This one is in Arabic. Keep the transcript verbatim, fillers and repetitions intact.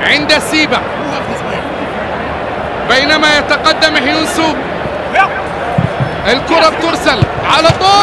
عند سيبا، بينما يتقدم هيونسو. الكرة بترسل على طول.